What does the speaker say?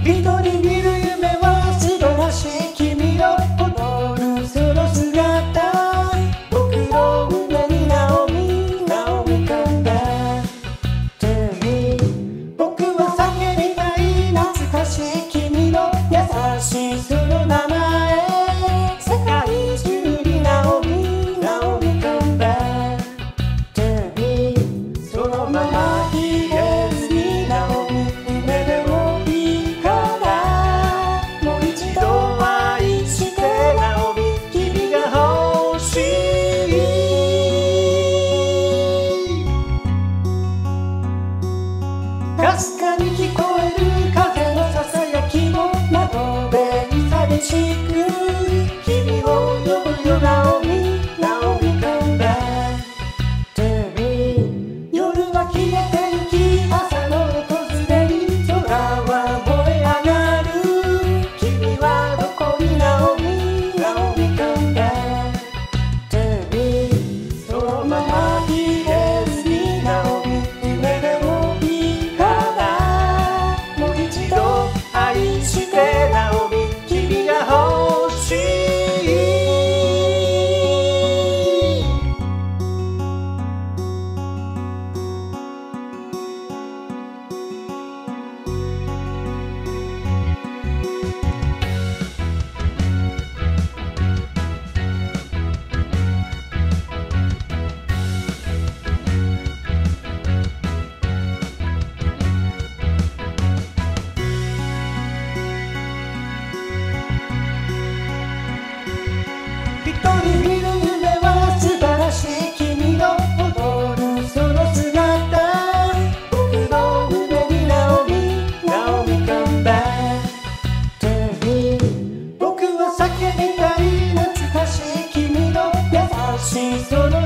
一人見る夢は素晴らしい君の踊るその姿、僕の胸にナオミ噛んだ To me 僕は叫びたい懐かしい君の優しいその名前、世界中にナオミ噛んだ To me そのまま言えずにナオミ夢でもいいからもう一度愛してナオミ君が欲しい。かすかに聞こえる風のささやきも窓辺に寂しく君を呼ぶよナオミ噛んだ To me 夜は消えてゆき朝の訪れに空は燃え上がる君はどこにナオミ噛んだ To me そのまま言えずにナオミ夢でもいいからもう一度愛してナオミ君が欲しい。一人見る夢は素晴らしい君の踊るその姿、僕の胸にナオミ噛んだ To me 僕は叫びたい懐かしい君の優しいその